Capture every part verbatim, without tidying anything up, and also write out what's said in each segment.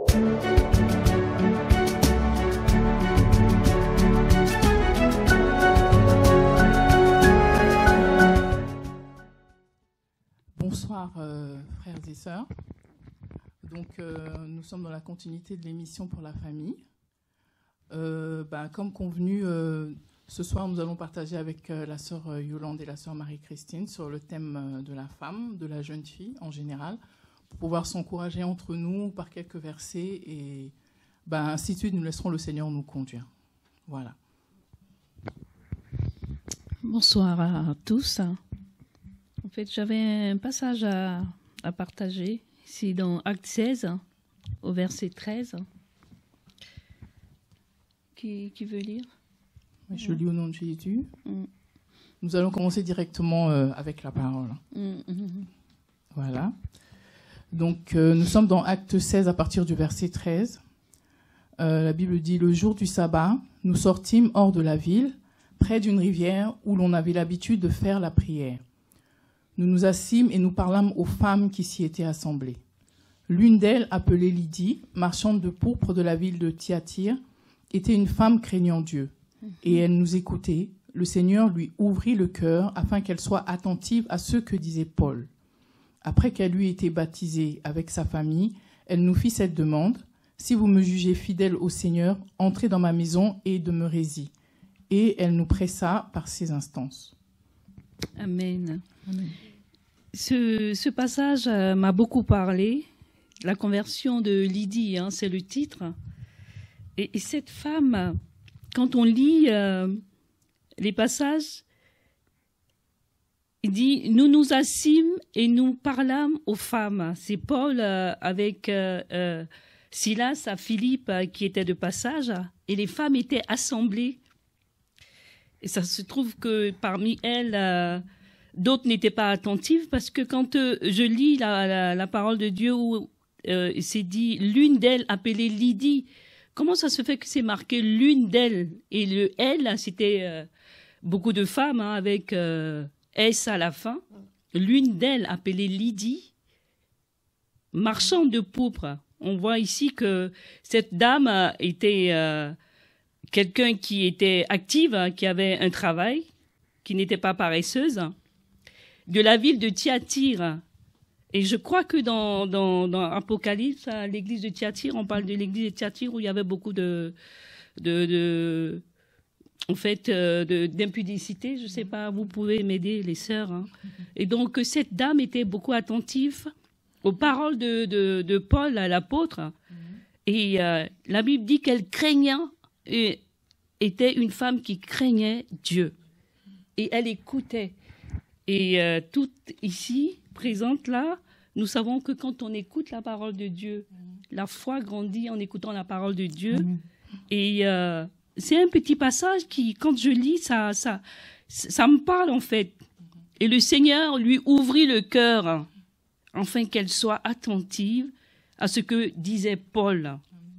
Bonsoir euh, frères et sœurs. Donc euh, nous sommes dans la continuité de l'émission pour la famille. Euh, ben, comme convenu, euh, ce soir nous allons partager avec euh, la sœur Yolande et la sœur Marie-Christine sur le thème euh, de la femme, de la jeune fille en général, pour pouvoir s'encourager entre nous par quelques versets et ben, ainsi de suite, nous laisserons le Seigneur nous conduire. Voilà. Bonsoir à tous. En fait, j'avais un passage à, à partager. C'est dans Acte seize, au verset treize. Qui, qui veut lire? Je lis au nom de Jésus. Mm. Nous allons commencer directement euh, avec la parole. Mm, mm, Voilà. Donc, euh, nous sommes dans Acte seize à partir du verset treize. Euh, la Bible dit « Le jour du sabbat, nous sortîmes hors de la ville, près d'une rivière où l'on avait l'habitude de faire la prière. Nous nous assîmes et nous parlâmes aux femmes qui s'y étaient assemblées. L'une d'elles, appelée Lydie, marchande de pourpre de la ville de Thyatire, était une femme craignant Dieu. Et elle nous écoutait. Le Seigneur lui ouvrit le cœur afin qu'elle soit attentive à ce que disait Paul. Après qu'elle eut été baptisée avec sa famille, elle nous fit cette demande. « Si vous me jugez fidèle au Seigneur, entrez dans ma maison et demeurez-y. » Et elle nous pressa par ses instances. Amen. Amen. Ce, ce passage euh, m'a beaucoup parlé. La conversion de Lydie, hein, c'est le titre. Et, et cette femme, quand on lit euh, les passages, il dit « Nous nous assîmes et nous parlâmes aux femmes ». C'est Paul euh, avec euh, euh, Silas à Philippe euh, qui étaient de passage, et les femmes étaient assemblées. Et ça se trouve que parmi elles, euh, d'autres n'étaient pas attentives, parce que quand euh, je lis la, la, la parole de Dieu où euh, c'est dit « l'une d'elles appelée Lydie », comment ça se fait que c'est marqué « l'une d'elles » et le « elle », c'était euh, beaucoup de femmes hein, avec euh, « S » à la fin. L'une d'elles appelée Lydie, marchande de pourpre. On voit ici que cette dame était... Euh, quelqu'un qui était active, hein, qui avait un travail, qui n'était pas paresseuse, de la ville de Thyatire. Et je crois que dans, dans, dans Apocalypse, à l'église de Thyatire, on parle de l'église de Thyatire où il y avait beaucoup de, de, de en fait, euh, de, d'impudicité. Je ne sais pas, vous pouvez m'aider, les sœurs. Hein. Et donc, cette dame était beaucoup attentive aux paroles de, de, de Paul, l'apôtre. Et euh, la Bible dit qu'elle craignait, et était une femme qui craignait Dieu. Et elle écoutait. Et euh, toutes ici, présentes là, nous savons que quand on écoute la parole de Dieu, la foi grandit en écoutant la parole de Dieu. Mmh. Et euh, c'est un petit passage qui, quand je lis, ça, ça, ça me parle en fait. Et le Seigneur lui ouvrit le cœur, afin qu'elle soit attentive à ce que disait Paul.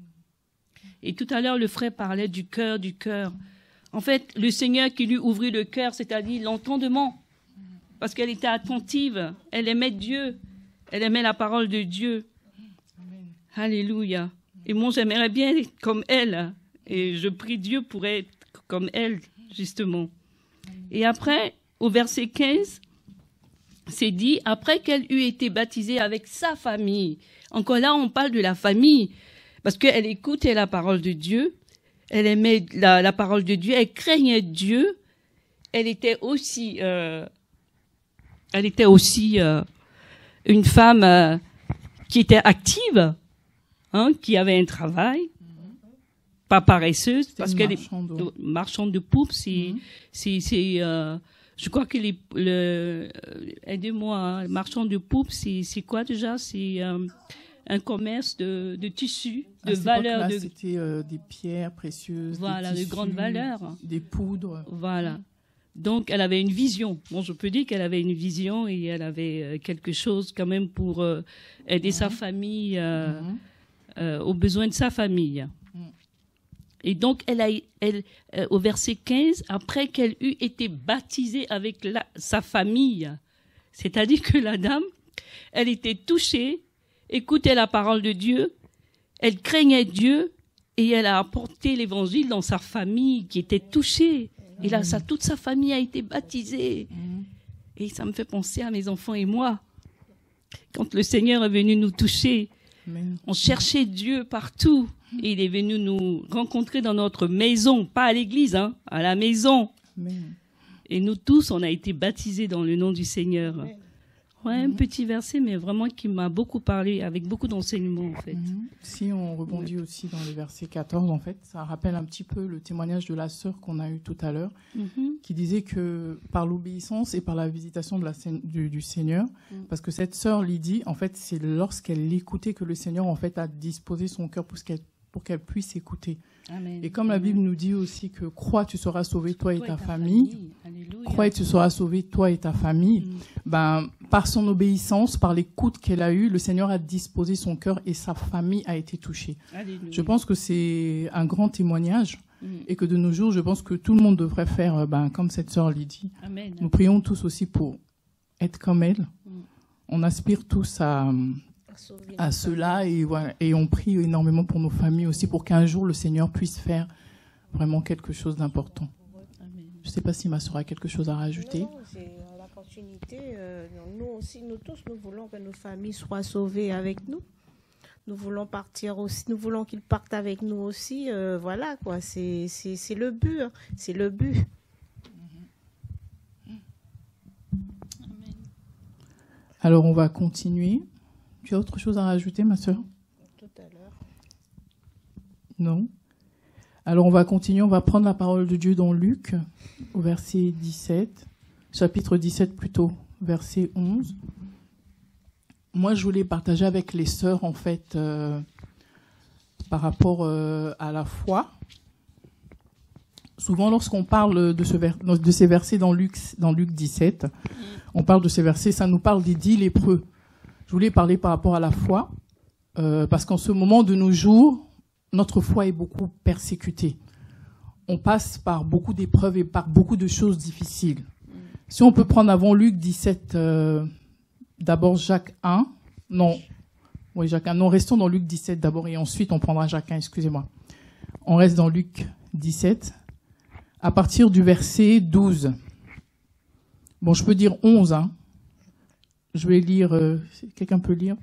Et tout à l'heure, le frère parlait du cœur, du cœur. En fait, le Seigneur qui lui ouvrit le cœur, c'est-à-dire l'entendement, parce qu'elle était attentive, elle aimait Dieu, elle aimait la parole de Dieu. Amen. Alléluia. Et moi, j'aimerais bien être comme elle, et je prie Dieu pour être comme elle, justement. Et après, au verset quinze, c'est dit, après qu'elle eut été baptisée avec sa famille. Encore là, on parle de la famille. Parce qu'elle écoutait la parole de Dieu, elle aimait la, la parole de Dieu, elle craignait Dieu, elle était aussi, euh, elle était aussi euh, une femme euh, qui était active, hein, qui avait un travail, pas paresseuse, c'était parce qu'elle est marchande de pourpre, c'est, mm-hmm. c'est, c'est, euh, je crois que les, le, aidez-moi, hein, marchande de pourpre, c'est, c'est quoi déjà, c'est euh, un commerce de, de tissus, de valeur. De... C'était euh, des pierres précieuses, voilà, des tissus, de grande valeur. Des poudres. Voilà. Donc, elle avait une vision. Bon, je peux dire qu'elle avait une vision et elle avait euh, quelque chose quand même pour euh, aider mmh. sa famille, euh, mmh. euh, aux besoins de sa famille. Mmh. Et donc, elle a, elle, euh, au verset quinze, après qu'elle eut été baptisée avec la, sa famille, c'est-à-dire que la dame, elle était touchée, écoutait la parole de Dieu, elle craignait Dieu et elle a apporté l'évangile dans sa famille qui était touchée. Et là, ça, toute sa famille a été baptisée. Et ça me fait penser à mes enfants et moi. Quand le Seigneur est venu nous toucher, Amen. On cherchait Dieu partout. Et il est venu nous rencontrer dans notre maison, pas à l'église, hein, à la maison. Amen. Et nous tous, on a été baptisés dans le nom du Seigneur. Amen. Ouais, un petit verset, mais vraiment qui m'a beaucoup parlé, avec beaucoup d'enseignements, en fait. Mm-hmm. Si on rebondit ouais. aussi dans le verset quatorze, en fait, ça rappelle un petit peu le témoignage de la sœur qu'on a eu tout à l'heure, mm-hmm. qui disait que par l'obéissance et par la visitation de la, du, du Seigneur, mm. parce que cette sœur Lydie, en fait, c'est lorsqu'elle écoutait que le Seigneur, en fait, a disposé son cœur pour qu'elle pour qu'elle puisse écouter. Amen. Et comme la Bible nous dit aussi que crois, tu seras sauvé, toi, toi et ta, ta famille. famille. Crois et tu seras sauvé, toi et ta famille. Mm. Ben, par son obéissance, par l'écoute qu'elle a eue, le Seigneur a disposé son cœur et sa famille a été touchée. Alléluia. Je pense que c'est un grand témoignage mm. et que de nos jours, je pense que tout le monde devrait faire ben, comme cette sœur Lydie. Amen. Nous prions tous aussi pour être comme elle. Mm. On aspire tous à... à cela et voilà, et on prie énormément pour nos familles aussi pour qu'un jour le Seigneur puisse faire vraiment quelque chose d'important. Je ne sais pas si ma sœur a quelque chose à rajouter. Non, non, c'est la continuité. Euh, nous aussi, nous tous, nous voulons que nos familles soient sauvées avec nous. Nous voulons partir aussi, nous voulons qu'ils partent avec nous aussi. Euh, voilà quoi, c'est c'est c'est le but, hein. c'est le but. Alors on va continuer. Tu as autre chose à rajouter, ma sœur? Tout à l'heure. Non. Alors, on va continuer. On va prendre la parole de Dieu dans Luc, au verset dix-sept, chapitre dix-sept plutôt, verset onze. Moi, je voulais partager avec les sœurs, en fait, euh, par rapport euh, à la foi. Souvent, lorsqu'on parle de, ce ver- de ces versets dans Luc, dans Luc dix-sept, on parle de ces versets, ça nous parle des dix lépreux. Je voulais parler par rapport à la foi, euh, parce qu'en ce moment de nos jours, notre foi est beaucoup persécutée. On passe par beaucoup d'épreuves et par beaucoup de choses difficiles. Si on peut prendre avant Luc dix-sept, euh, d'abord Jacques un, non, oui Jacques un, non, restons dans Luc dix-sept d'abord et ensuite on prendra Jacques un, excusez-moi. On reste dans Luc dix-sept, à partir du verset douze. Bon, je peux dire onze, hein. Je vais lire. Euh, quelqu'un peut lire?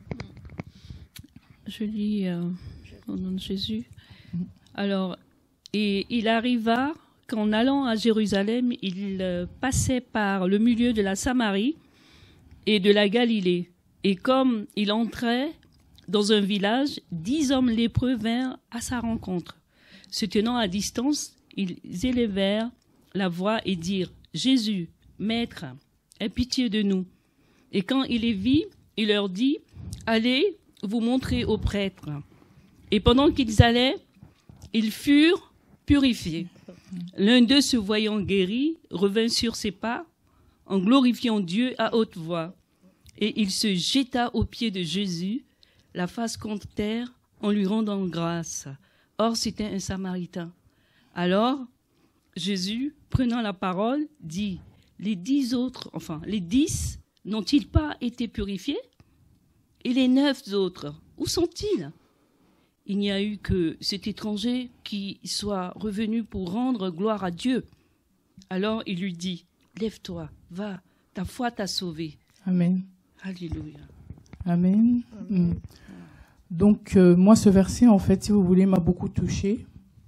Je lis euh, au nom de Jésus. Alors, et il arriva qu'en allant à Jérusalem, il euh, passait par le milieu de la Samarie et de la Galilée. Et comme il entrait dans un village, dix hommes lépreux vinrent à sa rencontre. Se tenant à distance, ils élevèrent la voix et dirent: Jésus, Maître, aie pitié de nous. Et quand il les vit, il leur dit: Allez vous montrer aux prêtres. Et pendant qu'ils allaient, ils furent purifiés. L'un d'eux, se voyant guéri, revint sur ses pas en glorifiant Dieu à haute voix. Et il se jeta aux pieds de Jésus, la face contre terre, en lui rendant grâce. Or, c'était un Samaritain. Alors, Jésus, prenant la parole, dit: Les dix autres, enfin, les dix, n'ont-ils pas été purifiés? Et les neuf autres, où sont-ils? Il n'y a eu que cet étranger qui soit revenu pour rendre gloire à Dieu. Alors il lui dit: Lève-toi, va, ta foi t'a sauvé. Amen. Alléluia. Amen. Amen. Donc, euh, moi, ce verset, en fait, si vous voulez, m'a beaucoup touchée.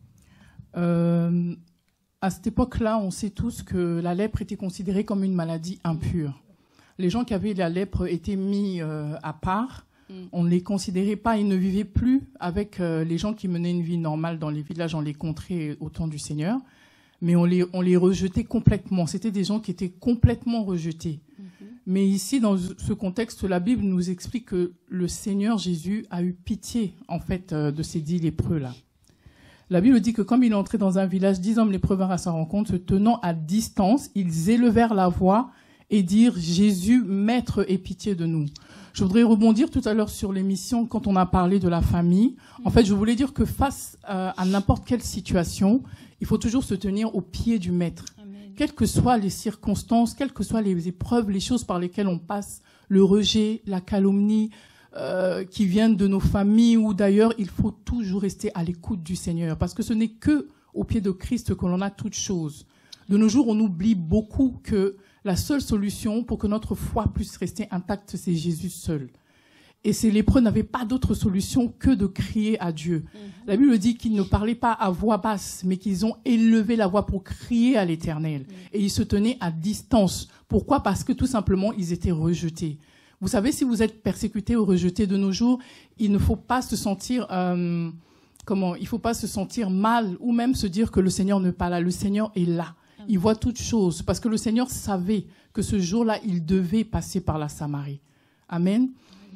Euh, à cette époque-là, on sait tous que la lèpre était considérée comme une maladie impure. Les gens qui avaient la lèpre étaient mis euh, à part. Mm. On ne les considérait pas, ils ne vivaient plus avec euh, les gens qui menaient une vie normale dans les villages, dans les contrées au temps du Seigneur. Mais on les, on les rejetait complètement. C'était des gens qui étaient complètement rejetés. Mm-hmm. Mais ici, dans ce contexte, la Bible nous explique que le Seigneur Jésus a eu pitié, en fait, euh, de ces dix lépreux-là. La Bible dit que comme il est entré dans un village, dix hommes lépreux vinrent à sa rencontre, se tenant à distance, ils élevèrent la voix et dirent: Jésus, Maître, aie pitié de nous. Je voudrais rebondir tout à l'heure sur l'émission quand on a parlé de la famille. En fait, je voulais dire que face à, à n'importe quelle situation, il faut toujours se tenir au pied du Maître. Amen. Quelles que soient les circonstances, quelles que soient les épreuves, les choses par lesquelles on passe, le rejet, la calomnie, euh, qui viennent de nos familles ou d'ailleurs, il faut toujours rester à l'écoute du Seigneur parce que ce n'est que au pied de Christ que l'on a toutes choses. De nos jours, on oublie beaucoup que la seule solution pour que notre foi puisse rester intacte, c'est Jésus seul. Et ces lépreux n'avaient pas d'autre solution que de crier à Dieu. Mmh. La Bible dit qu'ils ne parlaient pas à voix basse, mais qu'ils ont élevé la voix pour crier à l'Éternel. Mmh. Et ils se tenaient à distance. Pourquoi? Parce que tout simplement, ils étaient rejetés. Vous savez, si vous êtes persécuté ou rejeté de nos jours, il ne faut pas se sentir, euh, comment, il faut pas se sentir mal ou même se dire que le Seigneur n'est pas là. Le Seigneur est là. Mmh. Il voit toutes choses parce que le Seigneur savait que ce jour-là, il devait passer par la Samarie. Amen.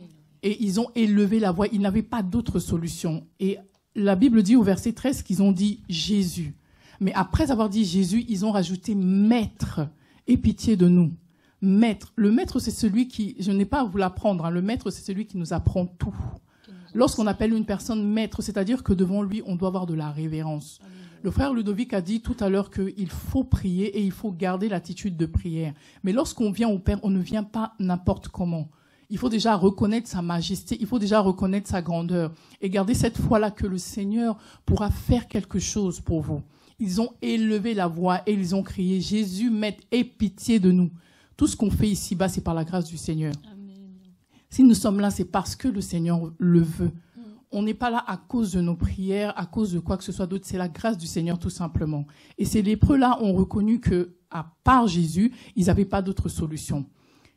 Et ils ont élevé la voix. Ils n'avaient pas d'autre solution. Et la Bible dit au verset treize qu'ils ont dit Jésus. Mais après avoir dit Jésus, ils ont rajouté Maître. Aie pitié de nous. Maître. Le maître, c'est celui qui, je n'ai pas à vous l'apprendre, hein, le maître, c'est celui qui nous apprend tout. Lorsqu'on appelle une personne maître, c'est-à-dire que devant lui, on doit avoir de la révérence. Le frère Ludovic a dit tout à l'heure qu'il faut prier et il faut garder l'attitude de prière. Mais lorsqu'on vient au Père, on ne vient pas n'importe comment. Il faut déjà reconnaître sa majesté, il faut déjà reconnaître sa grandeur et garder cette foi-là que le Seigneur pourra faire quelque chose pour vous. Ils ont élevé la voix et ils ont crié « Jésus, Maître, aie pitié de nous ». Tout ce qu'on fait ici-bas, c'est par la grâce du Seigneur. Amen. Si nous sommes là, c'est parce que le Seigneur le veut. Mm. On n'est pas là à cause de nos prières, à cause de quoi que ce soit d'autre. C'est la grâce du Seigneur, tout simplement. Et ces lépreux-là ont reconnu que, à part Jésus, ils n'avaient pas d'autre solution.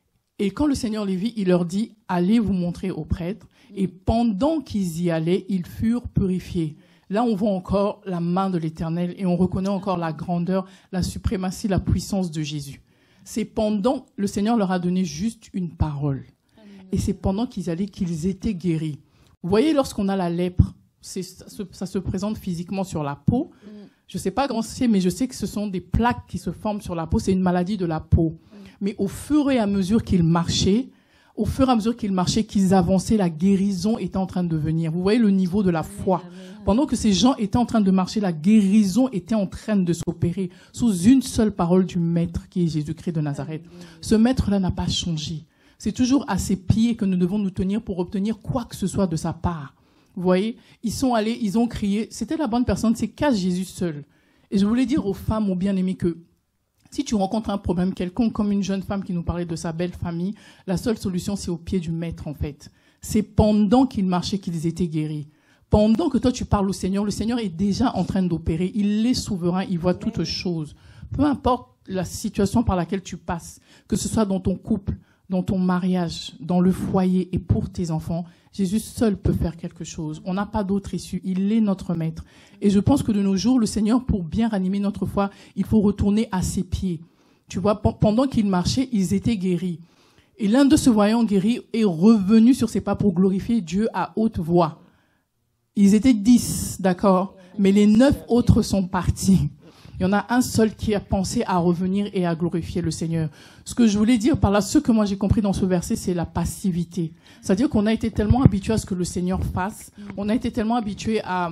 Et quand le Seigneur les vit, il leur dit « Allez vous montrer aux prêtres ». Et pendant qu'ils y allaient, ils furent purifiés. Là, on voit encore la main de l'Éternel et on reconnaît encore la grandeur, la suprématie, la puissance de Jésus. C'est pendant, le Seigneur leur a donné juste une parole. Et c'est pendant qu'ils allaient qu'ils étaient guéris. Vous voyez, lorsqu'on a la lèpre, c'est, ça, se, ça se présente physiquement sur la peau. Je ne sais pas grand ce que c'est, mais je sais que ce sont des plaques qui se forment sur la peau. C'est une maladie de la peau. Mais au fur et à mesure qu'ils marchaient, au fur et à mesure qu'ils marchaient, qu'ils avançaient, la guérison était en train de venir. Vous voyez le niveau de la foi. Pendant que ces gens étaient en train de marcher, la guérison était en train de s'opérer sous une seule parole du Maître qui est Jésus-Christ de Nazareth. Ce Maître-là n'a pas changé. C'est toujours à ses pieds que nous devons nous tenir pour obtenir quoi que ce soit de sa part. Vous voyez, ils sont allés, ils ont crié. C'était la bonne personne, c'est qu'à Jésus seul. Et je voulais dire aux femmes, aux bien-aimées, que si tu rencontres un problème quelconque, comme une jeune femme qui nous parlait de sa belle famille, la seule solution, c'est au pied du Maître, en fait. C'est pendant qu'ils marchaient qu'ils étaient guéris. Pendant que toi, tu parles au Seigneur, le Seigneur est déjà en train d'opérer. Il est souverain, il voit toutes choses. Peu importe la situation par laquelle tu passes, que ce soit dans ton couple, dans ton mariage, dans le foyer et pour tes enfants, Jésus seul peut faire quelque chose. On n'a pas d'autre issue. Il est notre Maître. Et je pense que de nos jours, le Seigneur, pour bien ranimer notre foi, il faut retourner à ses pieds. Tu vois, pendant qu'ils marchaient, ils étaient guéris. Et l'un d'eux, se voyant guéri, est revenu sur ses pas pour glorifier Dieu à haute voix. Ils étaient dix, d'accord, mais les neuf autres sont partis. Il y en a un seul qui a pensé à revenir et à glorifier le Seigneur. Ce que je voulais dire par là, ce que moi j'ai compris dans ce verset, c'est la passivité. C'est-à-dire qu'on a été tellement habitué à ce que le Seigneur fasse, on a été tellement habitué à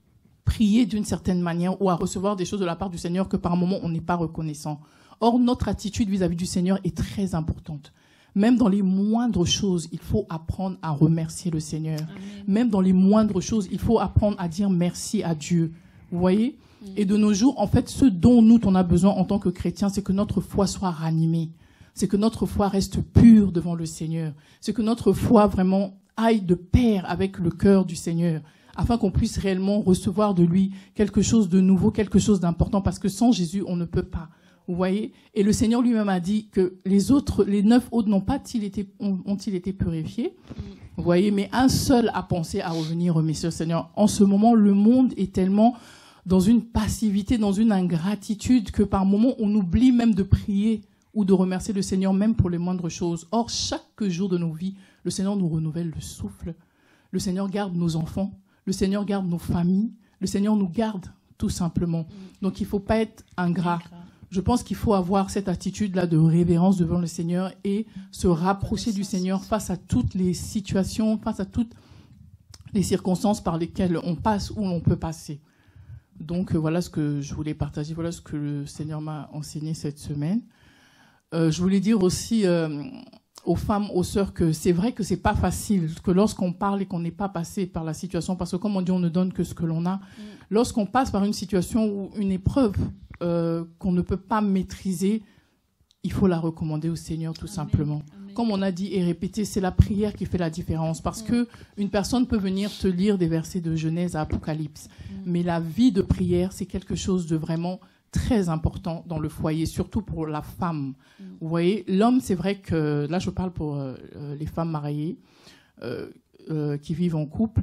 prier d'une certaine manière ou à recevoir des choses de la part du Seigneur que par moments on n'est pas reconnaissant. Or, notre attitude vis-à-vis du Seigneur est très importante. Même dans les moindres choses, il faut apprendre à remercier le Seigneur. Amen. Même dans les moindres choses, il faut apprendre à dire merci à Dieu. Vous voyez ? Mm. Et de nos jours, en fait, ce dont nous, on a besoin en tant que chrétiens, c'est que notre foi soit ranimée. C'est que notre foi reste pure devant le Seigneur. C'est que notre foi vraiment aille de pair avec le cœur du Seigneur, afin qu'on puisse réellement recevoir de lui quelque chose de nouveau, quelque chose d'important, parce que sans Jésus, on ne peut pas. Vous voyez? Et le Seigneur lui-même a dit que les autres, les neuf autres n'ont pas-ils été, ont, ont-ils été purifiés? Vous voyez? Mais un seul a pensé à revenir remercier le Seigneur. En ce moment, le monde est tellement dans une passivité, dans une ingratitude que par moments, on oublie même de prier ou de remercier le Seigneur même pour les moindres choses. Or, chaque jour de nos vies, le Seigneur nous renouvelle le souffle. Le Seigneur garde nos enfants. Le Seigneur garde nos familles. Le Seigneur nous garde, tout simplement. Donc, il ne faut pas être ingrat. Je pense qu'il faut avoir cette attitude-là de révérence devant le Seigneur et se rapprocher du Seigneur face à toutes les situations, face à toutes les circonstances par lesquelles on passe ou on peut passer. Donc, euh, voilà ce que je voulais partager. Voilà ce que le Seigneur m'a enseigné cette semaine. Euh, je voulais dire aussi, euh, aux femmes, aux sœurs, que c'est vrai que c'est pas facile, que lorsqu'on parle et qu'on n'est pas passé par la situation, parce que comme on dit, on ne donne que ce que l'on a. Mm. Lorsqu'on passe par une situation ou une épreuve euh, qu'on ne peut pas maîtriser, il faut la recommander au Seigneur, tout Amen. Simplement. Amen. Comme on a dit et répété, c'est la prière qui fait la différence, parce mm. que une personne peut venir te lire des versets de Genèse à Apocalypse, mm. mais la vie de prière, c'est quelque chose de vraiment très important dans le foyer, surtout pour la femme. Mm. Vous voyez, l'homme, c'est vrai que, là je parle pour euh, les femmes mariées euh, euh, qui vivent en couple,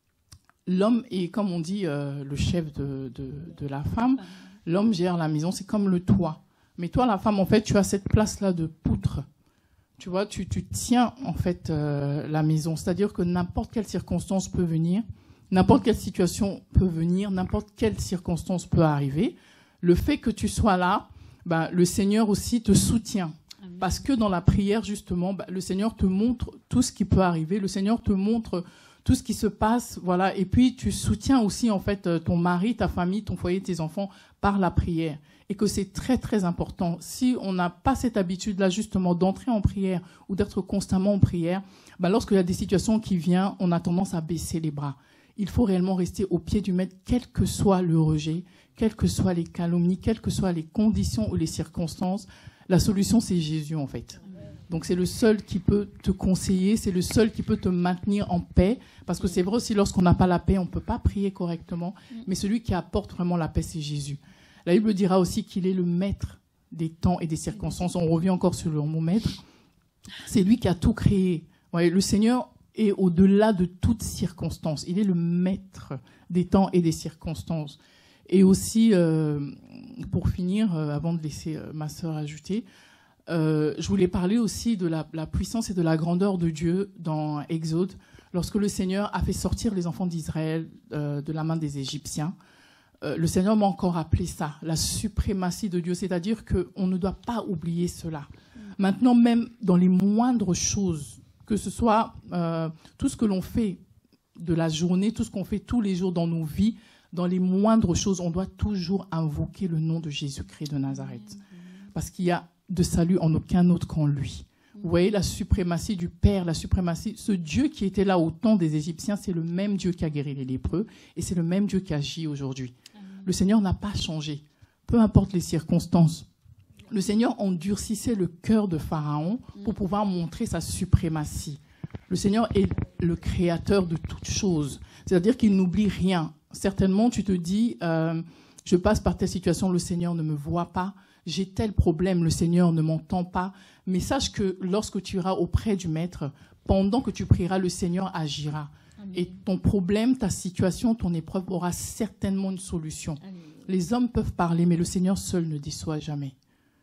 l'homme est, comme on dit, euh, le chef de, de, de la femme. L'homme gère la maison, c'est comme le toit. Mais toi, la femme, en fait, tu as cette place-là de poutre. Tu vois, tu, tu tiens, en fait, euh, la maison. C'est-à-dire que n'importe quelle circonstance peut venir, n'importe quelle situation peut venir, n'importe quelle circonstance peut arriver. Le fait que tu sois là, ben, le Seigneur aussi te soutient. Amen. Parce que dans la prière, justement, ben, le Seigneur te montre tout ce qui peut arriver. Le Seigneur te montre tout ce qui se passe, voilà. Et puis, tu soutiens aussi, en fait, ton mari, ta famille, ton foyer, tes enfants par la prière. Et que c'est très, très important. Si on n'a pas cette habitude-là, justement, d'entrer en prière ou d'être constamment en prière, ben, lorsqu'il y a des situations qui viennent, on a tendance à baisser les bras. Il faut réellement rester au pied du maître, quel que soit le rejet, quelles que soient les calomnies, quelles que soient les conditions ou les circonstances. La solution, c'est Jésus, en fait. Donc, c'est le seul qui peut te conseiller, c'est le seul qui peut te maintenir en paix. Parce que c'est vrai aussi, lorsqu'on n'a pas la paix, on ne peut pas prier correctement. Mais celui qui apporte vraiment la paix, c'est Jésus. La Bible dira aussi qu'il est le maître des temps et des circonstances. On revient encore sur le mot maître. C'est lui qui a tout créé. Ouais, le Seigneur est au-delà de toute circonstance. Il est le maître des temps et des circonstances. Et aussi, euh, pour finir, euh, avant de laisser euh, ma sœur ajouter, euh, je voulais parler aussi de la, la puissance et de la grandeur de Dieu dans Exode, lorsque le Seigneur a fait sortir les enfants d'Israël euh, de la main des Égyptiens. Euh, le Seigneur m'a encore appelé ça, la suprématie de Dieu, c'est-à-dire qu'on ne doit pas oublier cela. Maintenant, même dans les moindres choses, que ce soit euh, tout ce que l'on fait de la journée, tout ce qu'on fait tous les jours dans nos vies, dans les moindres choses, on doit toujours invoquer le nom de Jésus-Christ de Nazareth. Parce qu'il y a de salut en aucun autre qu'en lui. Vous voyez la suprématie du Père, la suprématie, ce Dieu qui était là au temps des Égyptiens, c'est le même Dieu qui a guéri les lépreux et c'est le même Dieu qui agit aujourd'hui. Le Seigneur n'a pas changé, peu importe les circonstances. Le Seigneur endurcissait le cœur de Pharaon pour pouvoir montrer sa suprématie. Le Seigneur est le créateur de toutes choses, c'est-à-dire qu'il n'oublie rien. Certainement, tu te dis, euh, je passe par telle situation, le Seigneur ne me voit pas, j'ai tel problème, le Seigneur ne m'entend pas. Mais sache que lorsque tu iras auprès du Maître, pendant que tu prieras, le Seigneur agira. Amen. Et ton problème, ta situation, ton épreuve aura certainement une solution. Amen. Les hommes peuvent parler, mais le Seigneur seul ne déçoit jamais.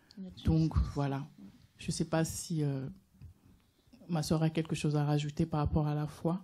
Donc, voilà. Je ne sais pas si euh, ma sœur a quelque chose à rajouter par rapport à la foi.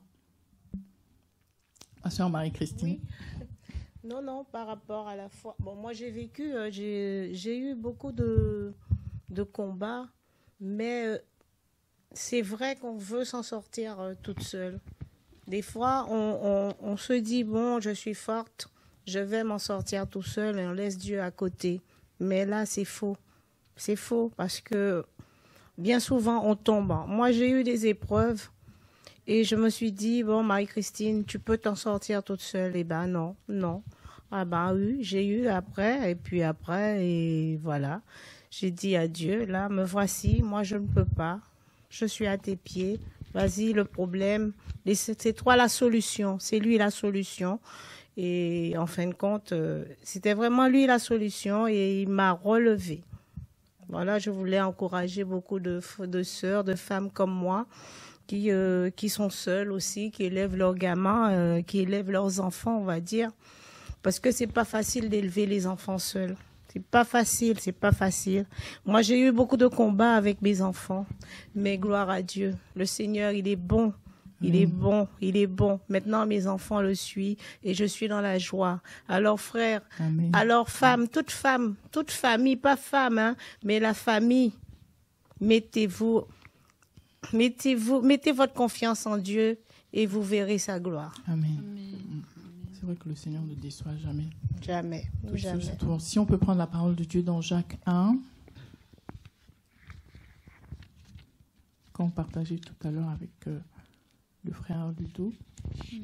Ma sœur Marie-Christine. Oui. Non, non, par rapport à la foi. Bon, moi, j'ai vécu, euh, j'ai, j'ai eu beaucoup de, de combats, mais euh, c'est vrai qu'on veut s'en sortir euh, toute seule. Des fois, on, on, on se dit, bon, je suis forte, je vais m'en sortir tout seul et on laisse Dieu à côté. Mais là, c'est faux. C'est faux parce que bien souvent, on tombe. Moi, j'ai eu des épreuves. Et je me suis dit, bon, Marie-Christine, tu peux t'en sortir toute seule. Eh ben non, non. Ah ben oui, j'ai eu après, et puis après, et voilà. J'ai dit à Dieu, là, me voici, moi je ne peux pas. Je suis à tes pieds. Vas-y, le problème, c'est toi la solution, c'est lui la solution. Et en fin de compte, c'était vraiment lui la solution et il m'a relevé. Voilà, je voulais encourager beaucoup de, de sœurs, de femmes comme moi, qui, euh, qui sont seules aussi, qui élèvent leurs gamins, euh, qui élèvent leurs enfants, on va dire. Parce que c'est pas facile d'élever les enfants seuls. C'est pas facile, c'est pas facile. Moi, j'ai eu beaucoup de combats avec mes enfants. Mais gloire à Dieu. Le Seigneur, il est bon. Il mmh. est bon, il est bon. Maintenant, mes enfants le suivent et je suis dans la joie. Alors, frères, Amen. Alors, femmes, toute femme, toute famille, pas femme, hein, mais la famille, mettez-vous... Mettez-vous, mettez votre confiance en Dieu et vous verrez sa gloire. Amen. Amen. C'est vrai que le Seigneur ne déçoit jamais. Jamais. Tout jamais. Ce, ce si on peut prendre la parole de Dieu dans Jacques un. Quand ont partagé tout à l'heure avec euh, le frère Ludo. Mm.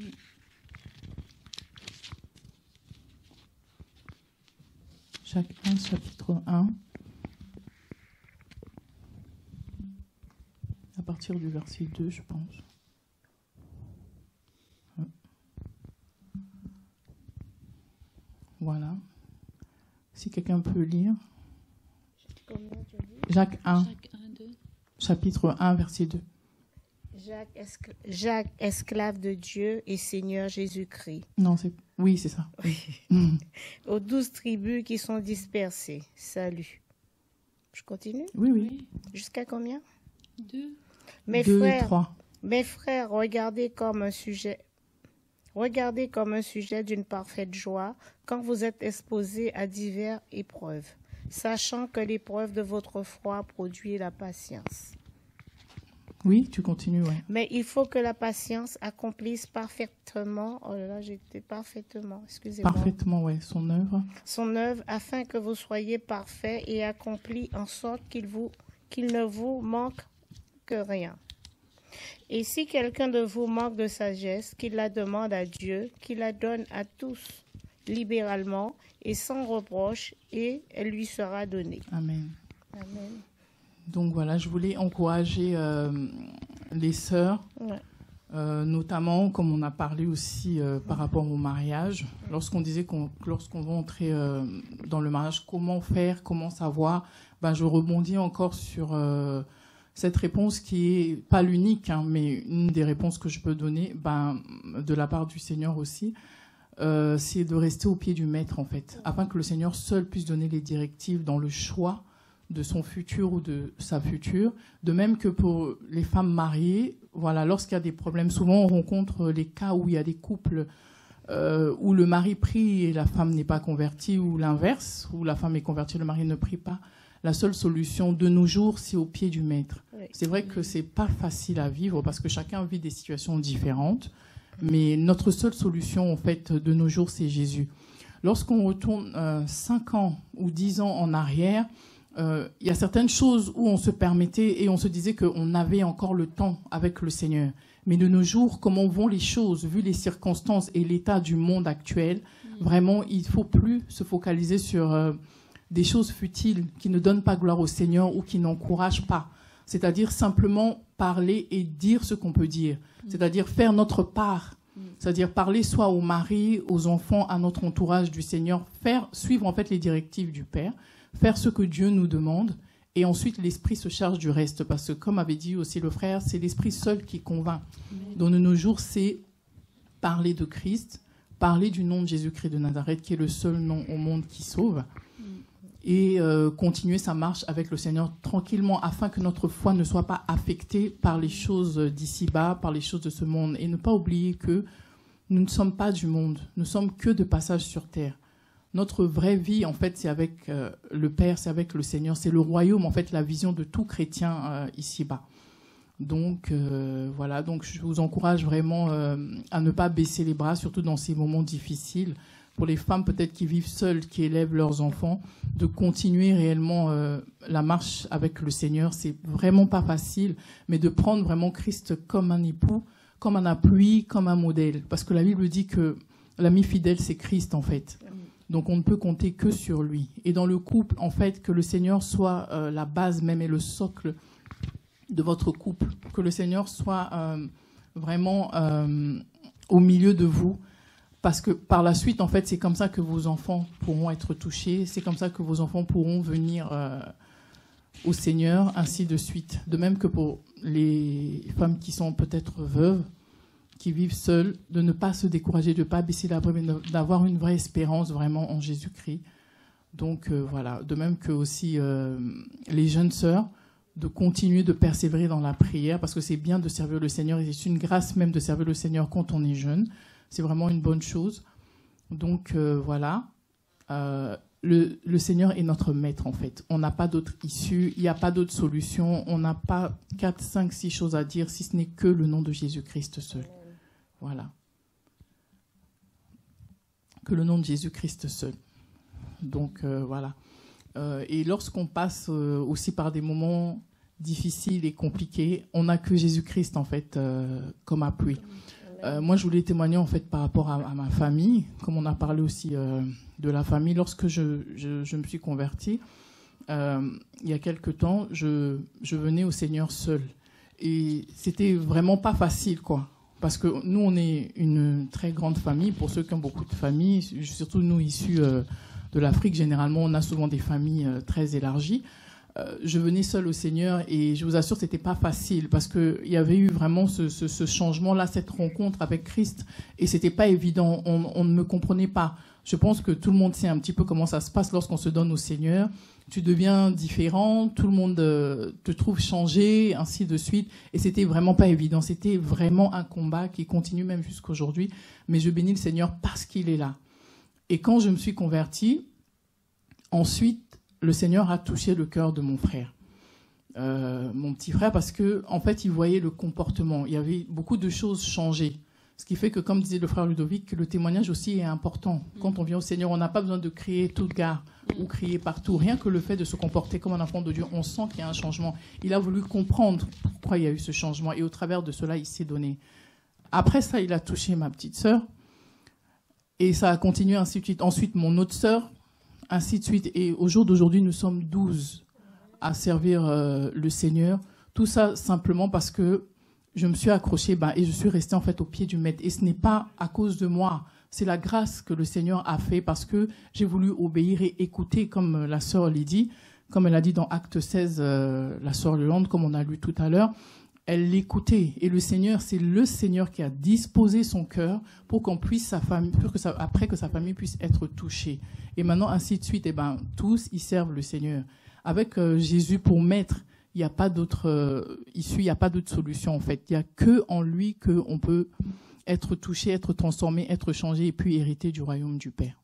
Jacques un, chapitre un, à partir du verset deux, je pense. Voilà. Si quelqu'un peut lire. Jacques un, Jacques un, deux. Chapitre un, verset deux. Jacques, escl- Jacques, esclave de Dieu et Seigneur Jésus-Christ. Non, c'est... Oui, c'est ça. Oui. Mm. Aux douze tribus qui sont dispersées. Salut. Je continue? Oui, oui. Jusqu'à combien? Deux. Mes deux frères, et trois. mes frères, regardez comme un sujet, regardez comme un sujet d'une parfaite joie quand vous êtes exposés à diverses épreuves, sachant que l'épreuve de votre foi produit la patience. Oui, tu continues, oui. Mais il faut que la patience accomplisse parfaitement, oh là là, j'étais parfaitement, excusez-moi. Parfaitement, oui, son œuvre. Son œuvre, afin que vous soyez parfaits et accomplis en sorte qu'il vous, qu'il ne vous manque que rien. Et si quelqu'un de vous manque de sagesse, qu'il la demande à Dieu, qu'il la donne à tous libéralement et sans reproche, et elle lui sera donnée. Amen. Amen. Donc voilà, je voulais encourager euh, les sœurs, Ouais. euh, notamment comme on a parlé aussi euh, par rapport au mariage. Lorsqu'on disait qu'on, lorsqu'on va entrer euh, dans le mariage, comment faire, comment savoir, ben, je rebondis encore sur euh, cette réponse qui est pas l'unique, hein, mais une des réponses que je peux donner, ben, de la part du Seigneur aussi. Euh, c'est de rester au pied du maître, en fait, afin que le Seigneur seul puisse donner les directives dans le choix de son futur ou de sa future. De même que pour les femmes mariées, voilà, lorsqu'il y a des problèmes, souvent on rencontre les cas où il y a des couples euh, où le mari prie et la femme n'est pas convertie, ou l'inverse, où la femme est convertie, le mari ne prie pas. La seule solution de nos jours, c'est au pied du maître. Oui. C'est vrai que c'est pas facile à vivre parce que chacun vit des situations différentes, mais notre seule solution, en fait, de nos jours, c'est Jésus. Lorsqu'on retourne euh, cinq ans ou dix ans en arrière, euh, il y a certaines choses où on se permettait et on se disait qu'on avait encore le temps avec le Seigneur. Mais de nos jours, comment vont les choses, vu les circonstances et l'état du monde actuel, mmh. vraiment, il ne faut plus se focaliser sur euh, des choses futiles qui ne donnent pas gloire au Seigneur ou qui n'encouragent pas. C'est-à-dire simplement parler et dire ce qu'on peut dire. Mmh. C'est-à-dire faire notre part. Mmh. C'est-à-dire parler soit au mari, aux enfants, à notre entourage du Seigneur, faire suivre en fait les directives du Père, faire ce que Dieu nous demande, et ensuite l'Esprit se charge du reste. Parce que comme avait dit aussi le frère, c'est l'Esprit seul qui convainc. Mmh. Donc de nos jours, c'est parler de Christ, parler du nom de Jésus-Christ de Nazareth, qui est le seul nom au monde qui sauve, mmh. et euh, continuer sa marche avec le Seigneur tranquillement, afin que notre foi ne soit pas affectée par les choses d'ici-bas, par les choses de ce monde. Et ne pas oublier que nous ne sommes pas du monde, nous sommes que de passage sur terre. Notre vraie vie, en fait, c'est avec euh, le Père, c'est avec le Seigneur, c'est le royaume, en fait, la vision de tout chrétien euh, ici-bas. Donc, euh, voilà, donc je vous encourage vraiment euh, à ne pas baisser les bras, surtout dans ces moments difficiles. Pour les femmes peut-être qui vivent seules, qui élèvent leurs enfants, de continuer réellement euh, la marche avec le Seigneur. C'est vraiment pas facile, mais de prendre vraiment Christ comme un époux, comme un appui, comme un modèle. Parce que la Bible dit que l'ami fidèle, c'est Christ, en fait. Donc on ne peut compter que sur lui. Et dans le couple, en fait, que le Seigneur soit euh, la base même et le socle de votre couple. Que le Seigneur soit euh, vraiment euh, au milieu de vous. Parce que par la suite, en fait, c'est comme ça que vos enfants pourront être touchés. C'est comme ça que vos enfants pourront venir euh, au Seigneur, ainsi de suite. De même que pour les femmes qui sont peut-être veuves, qui vivent seules, de ne pas se décourager, de ne pas baisser la bras, mais d'avoir une vraie espérance vraiment en Jésus-Christ. Donc euh, voilà, de même que aussi euh, les jeunes sœurs, de continuer de persévérer dans la prière, parce que c'est bien de servir le Seigneur, et c'est une grâce même de servir le Seigneur quand on est jeune. C'est vraiment une bonne chose. Donc euh, voilà, euh, le, le Seigneur est notre maître en fait. On n'a pas d'autre issue, il n'y a pas d'autre solution, on n'a pas quatre, cinq, six choses à dire, si ce n'est que le nom de Jésus-Christ seul. Voilà. Que le nom de Jésus-Christ seul. Donc, euh, voilà. Euh, et lorsqu'on passe euh, aussi par des moments difficile et compliqué, on n'a que Jésus-Christ en fait euh, comme appui. Euh, moi, je voulais témoigner en fait par rapport à, à ma famille, comme on a parlé aussi euh, de la famille. Lorsque je, je, je me suis convertie, euh, il y a quelque temps, je, je venais au Seigneur seule. Et c'était vraiment pas facile, quoi. Parce que nous, on est une très grande famille. Pour ceux qui ont beaucoup de familles, surtout nous issus euh, de l'Afrique, généralement, on a souvent des familles euh, très élargies. Euh, je venais seule au Seigneur et je vous assure, c'était pas facile parce que il y avait eu vraiment ce, ce, ce changement-là, cette rencontre avec Christ, et c'était pas évident. On, on ne me comprenait pas. Je pense que tout le monde sait un petit peu comment ça se passe lorsqu'on se donne au Seigneur. Tu deviens différent, tout le monde euh, te trouve changé, ainsi de suite. Et c'était vraiment pas évident. C'était vraiment un combat qui continue même jusqu'aujourd'hui. Mais je bénis le Seigneur parce qu'il est là. Et quand je me suis convertie, ensuite, le Seigneur a touché le cœur de mon frère, euh, mon petit frère, parce que en fait, il voyait le comportement. Il y avait beaucoup de choses changées. Ce qui fait que, comme disait le frère Ludovic, le témoignage aussi est important. Quand on vient au Seigneur, on n'a pas besoin de crier toute gare ou crier partout. Rien que le fait de se comporter comme un enfant de Dieu, on sent qu'il y a un changement. Il a voulu comprendre pourquoi il y a eu ce changement. Et au travers de cela, il s'est donné. Après ça, il a touché ma petite sœur. Et ça a continué ainsi de suite. Ensuite, mon autre sœur, ainsi de suite. Et au jour d'aujourd'hui, nous sommes douze à servir euh, le Seigneur. Tout ça simplement parce que je me suis accrochée ben, et je suis restée en fait au pied du maître. Et ce n'est pas à cause de moi. C'est la grâce que le Seigneur a fait parce que j'ai voulu obéir et écouter, comme la sœur Lydie, comme elle a dit dans Acte seize, euh, la sœur Yolande, comme on a lu tout à l'heure. Elle l'écoutait. Et le Seigneur, c'est le Seigneur qui a disposé son cœur pour qu'on puisse, sa famille, pour que ça, après que sa famille puisse être touchée. Et maintenant, ainsi de suite, eh ben, tous, ils servent le Seigneur. Avec euh, Jésus pour maître, il n'y a pas d'autre euh, issue, il n'y a pas d'autre solution, en fait. Il n'y a que en lui qu'on peut être touché, être transformé, être changé et puis hériter du royaume du Père.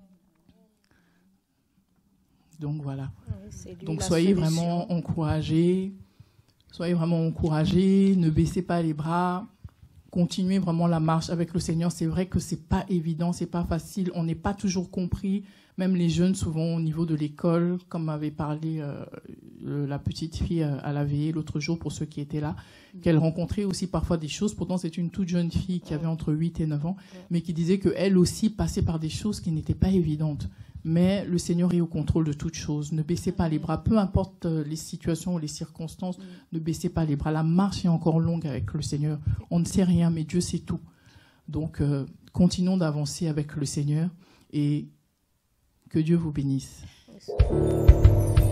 Donc, voilà. Oui, Donc, soyez solution. vraiment encouragés. Soyez vraiment encouragés, ne baissez pas les bras, continuez vraiment la marche avec le Seigneur. C'est vrai que c'est pas évident, c'est pas facile, on n'est pas toujours compris. Même les jeunes, souvent au niveau de l'école, comme avait parlé euh, la petite fille à la veillée l'autre jour pour ceux qui étaient là, qu'elle rencontrait aussi parfois des choses. Pourtant, c'est une toute jeune fille qui avait entre huit et neuf ans, mais qui disait qu'elle aussi passait par des choses qui n'étaient pas évidentes. Mais le Seigneur est au contrôle de toutes choses. Ne baissez pas les bras. Peu importe les situations ou les circonstances, ne baissez pas les bras. La marche est encore longue avec le Seigneur. On ne sait rien, mais Dieu sait tout. Donc, euh, continuons d'avancer avec le Seigneur et que Dieu vous bénisse.